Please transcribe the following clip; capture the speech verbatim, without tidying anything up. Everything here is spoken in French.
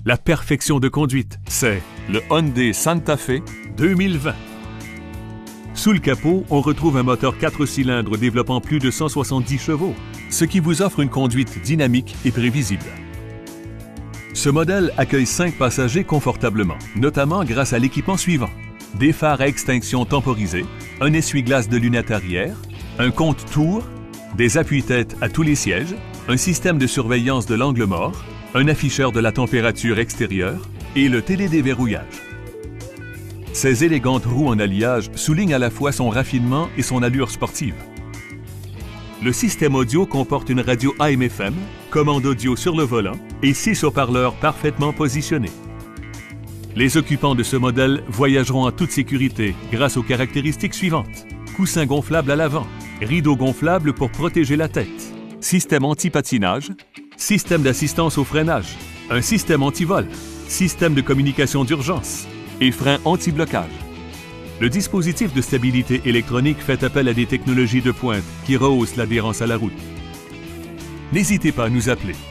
La perfection de conduite, c'est le Hyundai Santa Fe deux mille vingt. Sous le capot, on retrouve un moteur quatre cylindres développant plus de cent soixante-dix chevaux, ce qui vous offre une conduite dynamique et prévisible. Ce modèle accueille cinq passagers confortablement, notamment grâce à l'équipement suivant: des phares à extinction temporisés, un essuie-glace de lunettes arrière, un compte-tours, des appuis-têtes à tous les sièges, un système de surveillance de l'angle mort, un afficheur de la température extérieure et le télédéverrouillage. Ces élégantes roues en alliage soulignent à la fois son raffinement et son allure sportive. Le système audio comporte une radio A M F M, commande audio sur le volant et six haut-parleurs parfaitement positionnés. Les occupants de ce modèle voyageront en toute sécurité grâce aux caractéristiques suivantes: coussin gonflable à l'avant, rideau gonflable pour protéger la tête, système anti-patinage, système d'assistance au freinage, un système anti-vol, système de communication d'urgence et frein anti-blocage. Le dispositif de stabilité électronique fait appel à des technologies de pointe qui rehaussent l'adhérence à la route. N'hésitez pas à nous appeler